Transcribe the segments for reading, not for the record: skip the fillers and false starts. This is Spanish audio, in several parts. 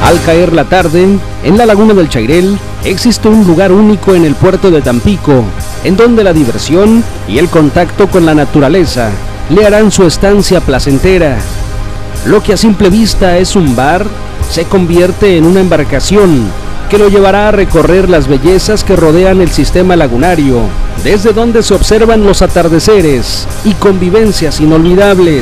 Al caer la tarde, en la laguna del Chairel existe un lugar único en el puerto de Tampico, en donde la diversión y el contacto con la naturaleza le harán su estancia placentera. Lo que a simple vista es un bar, se convierte en una embarcación que lo llevará a recorrer las bellezas que rodean el sistema lagunario, desde donde se observan los atardeceres y convivencias inolvidables.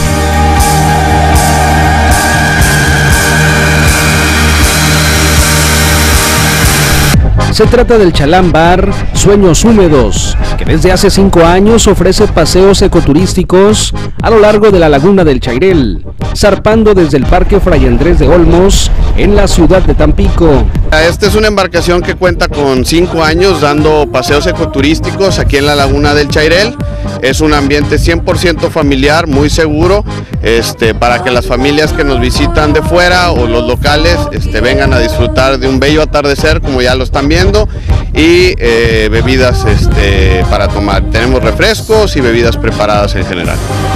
Se trata del Chalán Bar Sueños Húmedos, que desde hace 5 años ofrece paseos ecoturísticos a lo largo de la laguna del Chairel, zarpando desde el Parque Fray Andrés de Olmos, en la ciudad de Tampico. Esta es una embarcación que cuenta con 5 años dando paseos ecoturísticos aquí en la laguna del Chairel. Es un ambiente 100% familiar, muy seguro, para que las familias que nos visitan de fuera o los locales vengan a disfrutar de un bello atardecer, como ya lo están viendo, y bebidas para tomar. Tenemos refrescos y bebidas preparadas en general.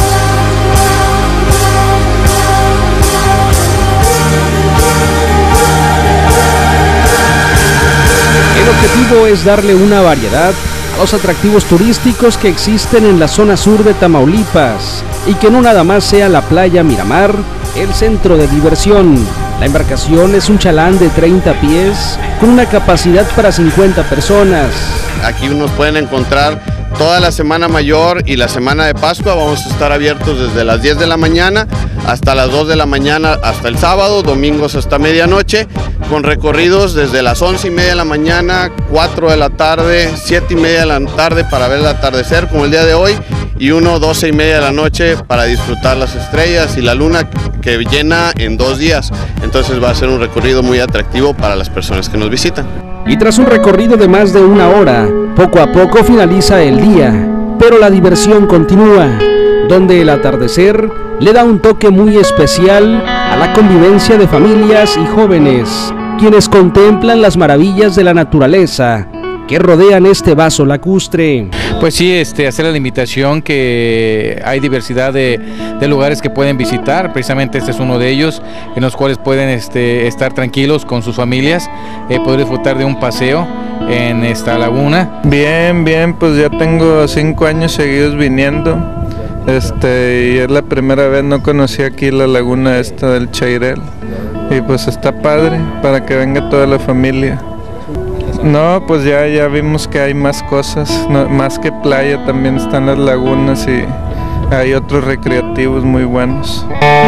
El objetivo es darle una variedad a los atractivos turísticos que existen en la zona sur de Tamaulipas y que no nada más sea la playa Miramar el centro de diversión. La embarcación es un chalán de 30 pies con una capacidad para 50 personas. Aquí nos pueden encontrar toda la Semana Mayor y la Semana de Pascua. Vamos a estar abiertos desde las 10 de la mañana hasta las 2 de la mañana hasta el sábado, domingos hasta medianoche, con recorridos desde las 11:30 de la mañana, 4 de la tarde, 7:30 de la tarde para ver el atardecer como el día de hoy, y 12:30 de la noche para disfrutar las estrellas y la luna que llena en 2 días. Entonces va a ser un recorrido muy atractivo para las personas que nos visitan. Y tras un recorrido de más de 1 hora, poco a poco finaliza el día, pero la diversión continúa, donde el atardecer le da un toque muy especial a la convivencia de familias y jóvenes, quienes contemplan las maravillas de la naturaleza que rodean este vaso lacustre. Pues sí, hacer la invitación que hay diversidad de lugares que pueden visitar. Precisamente este es uno de ellos, en los cuales pueden estar tranquilos con sus familias, poder disfrutar de un paseo en esta laguna. Bien, pues ya tengo 5 años seguidos viniendo, y es la primera vez, no conocí aquí la laguna esta del Chairel, y pues está padre para que venga toda la familia. No, pues ya vimos que hay más cosas, no, más que playa, también están las lagunas y hay otros recreativos muy buenos.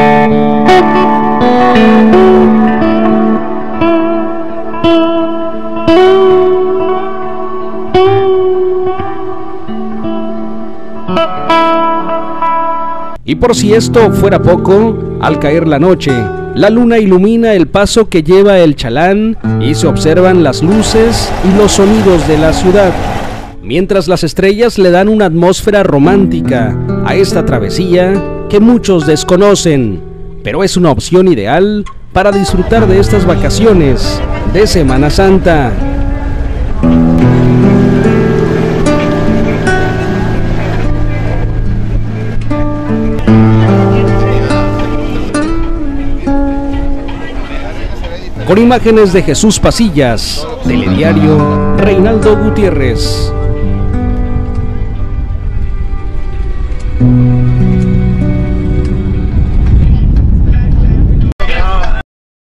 Y por si esto fuera poco, al caer la noche, la luna ilumina el paso que lleva el chalán y se observan las luces y los sonidos de la ciudad, mientras las estrellas le dan una atmósfera romántica a esta travesía que muchos desconocen, pero es una opción ideal para disfrutar de estas vacaciones de Semana Santa. Con imágenes de Jesús Pasillas, Telediario, Reinaldo Gutiérrez.